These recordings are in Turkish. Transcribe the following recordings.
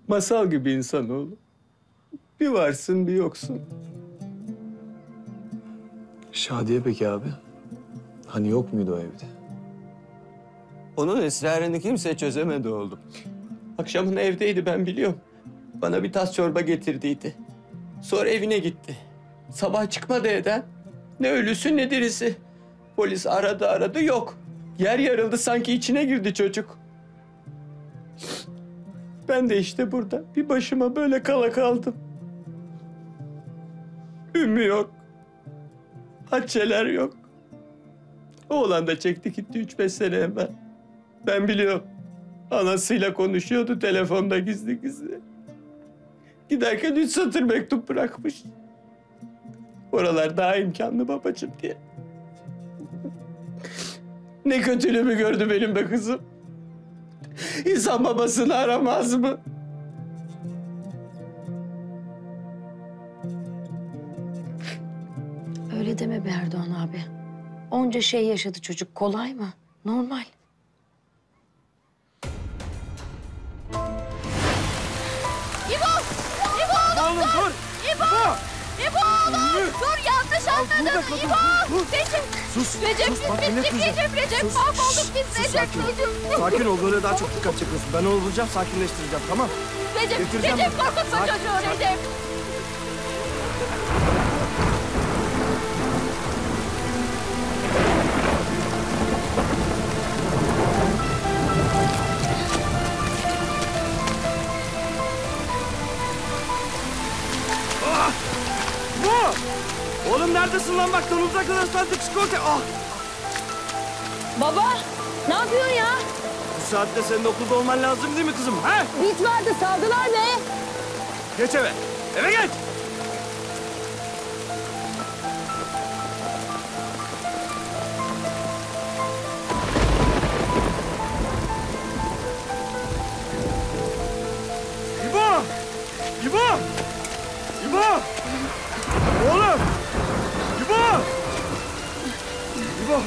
Masal gibi insanoğlu. Bir varsın, bir yoksun. Şadiye peki abi? Hani yok muydu o evde? Onun esrarını kimse çözemedi oğlum. Akşamın evdeydi, ben biliyorum. Bana bir tas çorba getirdiydi. Sonra evine gitti. Sabah çıkmadı evden. Ne ölüsü ne dirisi. Polis aradı yok. Yer yarıldı, sanki içine girdi çocuk. Ben de işte burada bir başıma böyle kala kaldım. Ümmü yok. Haticeler yok. Oğlan da çekti gitti 3-5 sene evvel. Ben biliyorum. Anasıyla konuşuyordu telefonda gizli gizli. Giderken 3 satır mektup bırakmış. Oralar daha imkanlı babacığım diye. Ne kötülüğümü gördü benim be kızım. İnsan babasını aramaz mı? Öyle deme be Erdoğan abi. Onca şey yaşadı çocuk. Kolay mı? Normal. Oğlum dur! İbo! İbo oğlum! Dur yanlış anladın. İbo! Recep! Sus! Recep sus, biz bak dinle bittik kızım. Recep! Sus, Mahvolduk şşş, biz sus, Recep! sakin ol. Recep! Sakin ol, böyle daha çok dikkat çekiyorsun. Ben onu bulacağım, sakinleştireceğim, tamam? Recep! Getireceğim Recep bunu. korkutma Sakin, çocuğu sakin. Recep! Bu! Oğlum neredesin lan? Bak donumuza kadar ıslandık, çikolata. Ah! Baba, ne yapıyorsun ya? Bu saatte senin okulda olman lazım değil mi kızım? He? Bit vardı, saldılar be. Geç eve. Eve geç! İbo! İbo! İbo! Oğlum! İbo! İbo!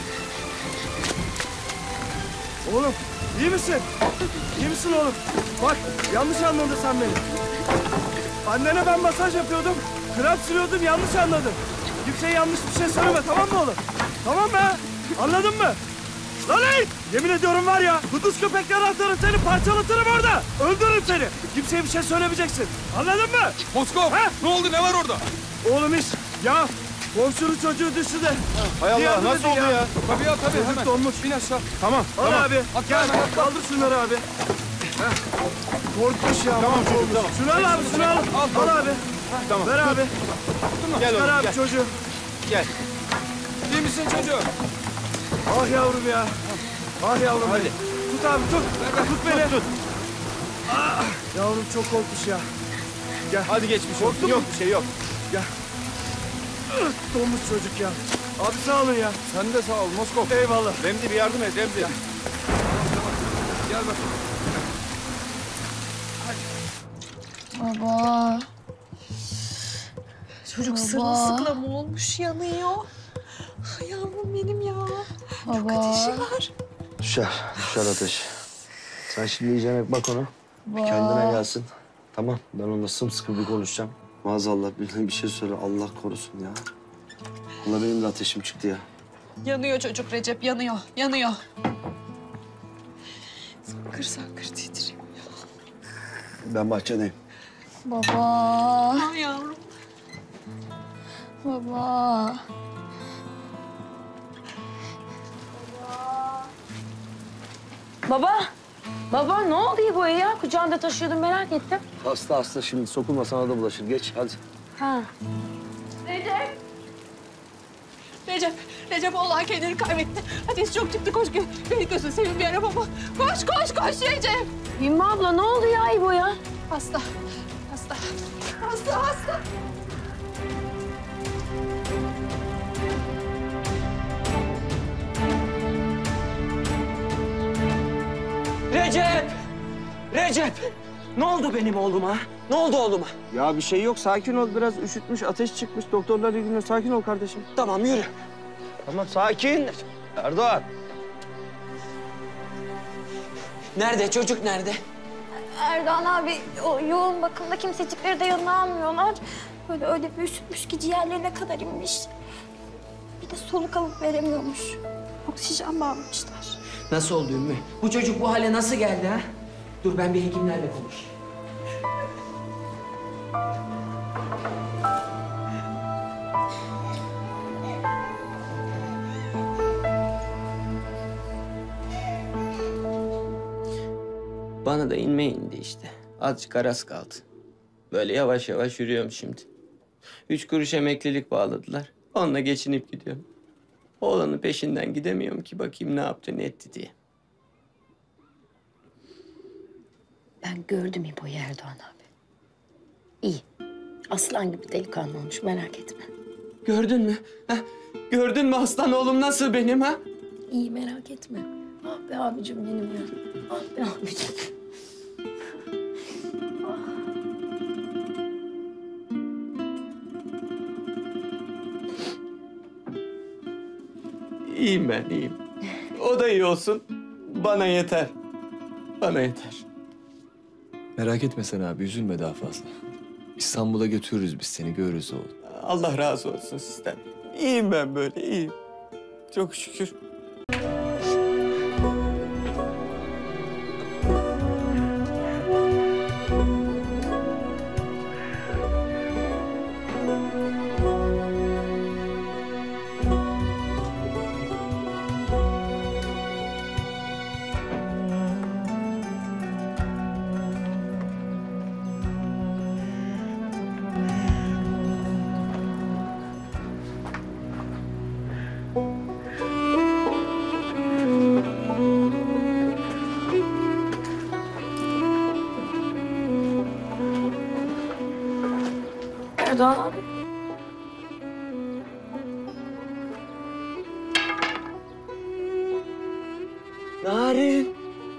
Oğlum, iyi misin? İyi misin oğlum? Bak, yanlış anladın sen beni. Annene ben masaj yapıyordum. Krem sürüyordum, yanlış anladın. Kimseye yanlış bir şey söyleme, tamam mı oğlum? Tamam be, anladın mı? Lan ey! Yemin ediyorum var ya, kuduz köpekler atarım seni, parçalatırım orada. Öldürürüm seni. Kimseye bir şey söylemeyeceksin. Anladın mı? Moskov, ne oldu, ne var orada? Oğlum iş, ya komşunun çocuğu düştü de. Hay Allah, Yardım nasıl edin oldu ya? Tabii ya, tabii, Çocuk hemen. donmuş. Bin aşağı. Tamam, al tamam. abi. At, Gel, hemen, at. kaldır şunları abi. Korkmuş ya. Tamam mahvolmuş. çocuk, tamam. Şunu al abi, şunu al. Al abi. Tamam. Ver abi. Gel Ver oğlum, abi gel. çocuğu. Gel. İyi misin çocuğum? Ah yavrum ya. Ah yavrum. Hadi. Tut abi, tut. Tut beni. Tut. Ah, yavrum çok korkmuş ya. Gel. Hadi geçmiş Korktun olsun. mu? Yok bir şey yok. Gel. Donmuş çocuk ya. Abi sağ olun ya. Sen de sağ ol Moskov. Eyvallah. Remzi bir yardım et Remzi. Tamam. Gel bakayım. Baba! Çocuk sırılsıklam olmuş, yanıyor. Ay yavrum benim ya. Çok ateşi var. Düşer ateş. Sen şimdi iyice bak ona. Bir kendine gelsin. Tamam, ben onunla sımsıkı bir konuşacağım. Maazallah birine bir şey söyle, Allah korusun ya. Allah benim de ateşim çıktı ya. Yanıyor çocuk Recep, yanıyor, yanıyor. Sakır sakır titriyor. Ben bahçedeyim. Baba, Ay yavrum. baba. Baba, baba ne oldu İbo'ya ya? Kucağında taşıyordum, merak ettim. Hasta şimdi sokulma, sana da bulaşır. Geç hadi. Ha. Recep oğlan kendini kaybetti. Ateş çok çıktı, koş beni gözün seveyim bir araba bul. Koş Recep. Ümmü abla ne oldu ya İbo'ya? Hasta. Recep! Ne oldu benim oğluma? Ne oldu oğluma? Ya bir şey yok, sakin ol. Biraz üşütmüş, ateş çıkmış. Doktorlar ilgileniyor. Sakin ol kardeşim. Tamam yürü. Tamam, sakin. Erdoğan. Nerede? Çocuk nerede? Erdoğan abi o yoğun bakımda kimsecikleri de yanına almıyorlar. Böyle öyle bir üşütmüş ki ciğerlerine kadar inmiş. Bir de soluk alıp veremiyormuş. Oksijen bağlamışlar. Nasıl oldu Ümmü? Bu çocuk bu hale nasıl geldi ha? Dur ben bir hekimlerle konuşayım. Bana da inme indi işte. Azıcık aras kaldı. Böyle yavaş yavaş yürüyorum şimdi. 3 kuruş emeklilik bağladılar. Onunla geçinip gidiyorum. Oğlanın peşinden gidemiyorum ki bakayım ne yaptı ne etti diye. Ben gördüm İbo'yu Erdoğan abi. İyi. Aslan gibi delikanlı olmuş, merak etme. Gördün mü? Ha? Gördün mü aslan oğlum nasıl benim ha? İyi, merak etme. Ah be abicim benim ya. Ah be abicim. İyiyim ben, iyiyim. O da iyi olsun. Bana yeter. Bana yeter. Merak etme sen abi, üzülme daha fazla. İstanbul'a götürürüz biz seni, görürüz oğlum. Allah razı olsun sizden. İyiyim ben böyle, iyiyim. Çok şükür. Erdoğan abi. Narin.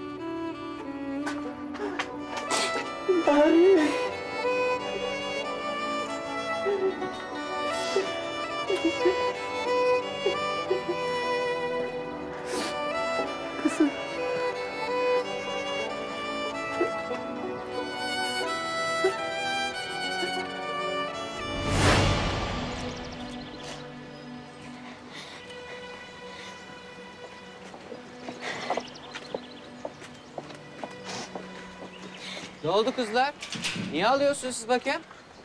Ne oldu kızlar? Niye alıyorsunuz siz bakayım?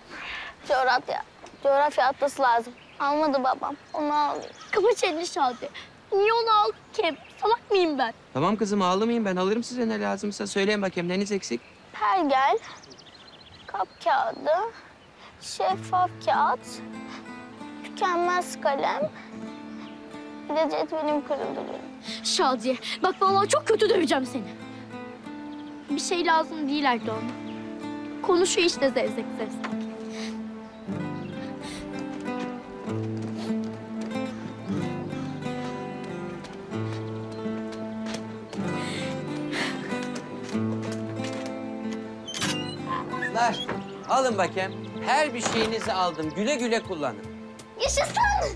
Coğrafya atlası lazım. Almadı babam. Onu alıyor. Kapı çelli Şadi. Niye onu aldın ki? Salak mıyım ben? Tamam kızım ağlamayın ben alırım size ne lazımsa. Söyleyin bakayım neniz eksik? Pergel, kap kağıdı, şeffaf kağıt, tükenmez kalem, bir de cetvelim kırıldı benim. Şadiye, bak vallahi çok kötü döveceğim seni. Bir şey lazım değil Erdoğan. Konuşuyor işte zevzek zevzek. Kızlar alın bakayım. Her bir şeyinizi aldım. Güle güle kullanın. Yaşasın!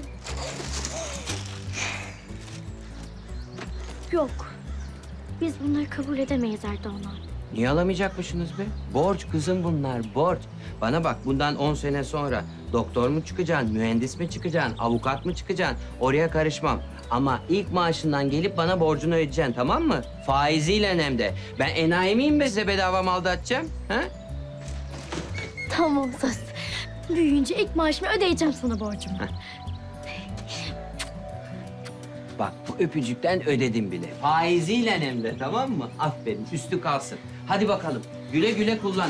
Yok. Biz bunları kabul edemeyiz Erdoğan abi. Niye alamayacakmışsınız be? Borç kızım bunlar, borç. Bana bak bundan 10 sene sonra doktor mu çıkacaksın, mühendis mi çıkacaksın, avukat mı çıkacaksın? Oraya karışmam. Ama ilk maaşından gelip bana borcunu ödeyeceksin tamam mı? Faiziyle hem de. Ben enayi miyim be size bedava mal dağıtacağım? Ha? Tamam söz. Büyüyünce ilk maaşımı ödeyeceğim sana borcumu. Bak bu öpücükten ödedim bile. Faiziyle hem de tamam mı? Aferin üstü kalsın. Hadi bakalım güle güle kullanın.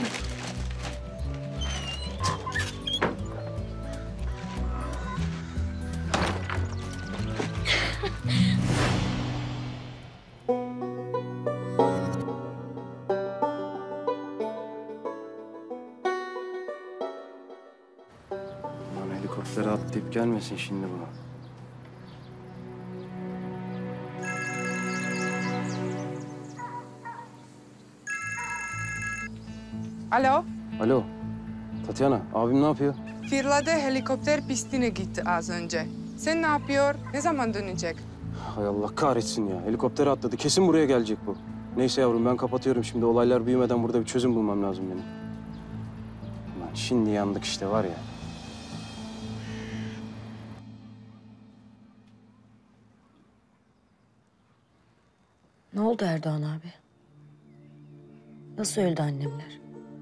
Lan helikoptere atlayıp gelmesin şimdi buna. Alo, Alo. Tatyana, abim ne yapıyor? Firla'da helikopter pistine gitti az önce. Sen ne yapıyor? Ne zaman dönecek? Hay Allah kahretsin ya. Helikoptere atladı. Kesin buraya gelecek bu. Neyse yavrum ben kapatıyorum şimdi. Olaylar büyümeden burada bir çözüm bulmam lazım benim. Ulan şimdi yandık işte var ya. Ne oldu Erdoğan abi? Nasıl öldü annemler?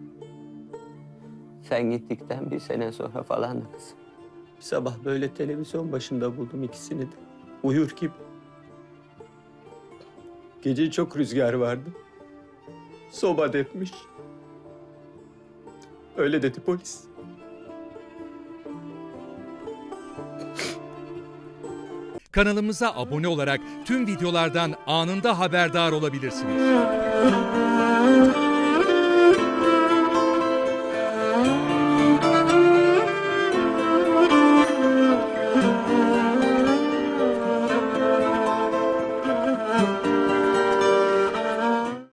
Sen gittikten bir sene sonra falan da kızım. Bir sabah böyle televizyon başında buldum ikisini de. Uyur gibi. Gece çok rüzgar vardı. Soba depmiş. Öyle dedi polis. Kanalımıza abone olarak tüm videolardan anında haberdar olabilirsiniz.